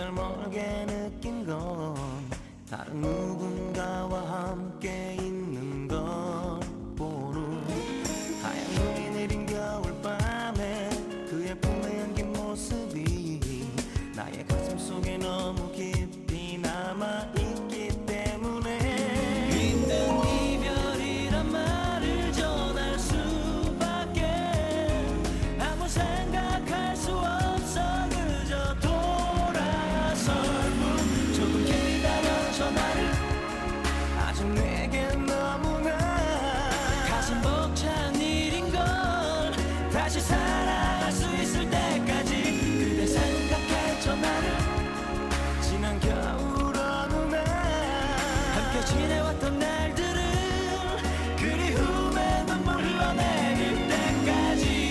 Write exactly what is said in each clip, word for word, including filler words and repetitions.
정말 멀게 느낀 건 다른 누군가와 함께 있는 것보루 하얀 눈이 내린 겨울밤에 그의 품에 안긴 모습이 나의 가슴 속에 너무 깊이 남아있기 때문에 힘든 이별이란 말을 전할 수밖에 아무 생각할 수 없어 그저 돌아설 뿐 조금 기다려줘 나를 아직 내겐 너무나 가슴 벅찬 일인걸 다시 사랑할 수 있을 때까지 그대 생각해줘 나를 지난 겨울 어느 날 함께 지내왔던 날들을 그리움에 눈물 흘러내릴 때까지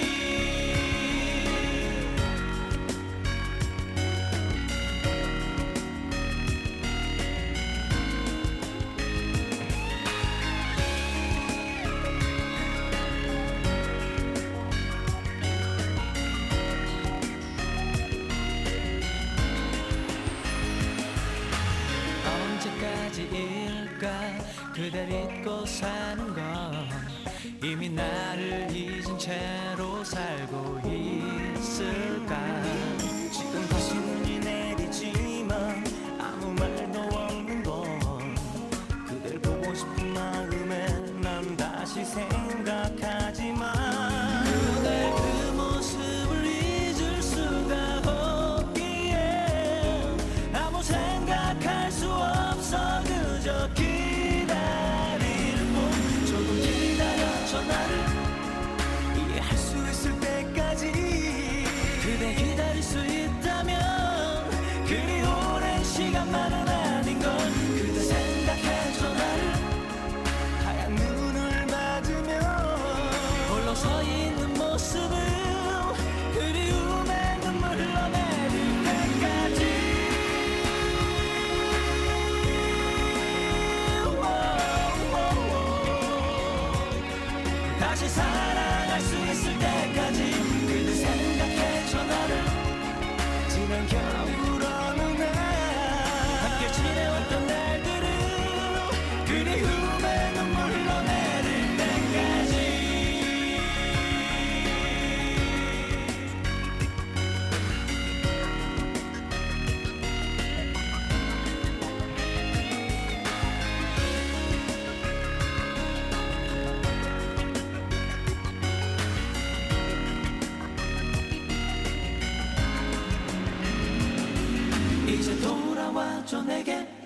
언제까지일까 그댈 잊고 사는 건 이미 나를 잊은 채로 살고 있을까 지금 다시 눈이 내리지만 아무 말도 없는 건 그댈 보고 싶은 마음에 난 다시 생각하지만 그댈 그 모습을 잊을 수가 없기에 아무 생각할 수 없어 그저 기다릴 뿐 조금 기다려줘 나를 이해할 수 있을 때까지 그대 기다릴 수 있다면 그리 오랜 시간만은 아닌걸 그대 생각해줘 나를 하얀 눈을 맞으며 홀로 서 있는 모습은 그리움에 눈물 흘러내릴 때까지 다시 사랑할 수 있을 때까지 그대 생각해줘 나를 지난 겨울 어느 날 함께 지내왔던 날들을 그리움에 눈물 흘러내릴 때까지 이제 돌아와줘 내게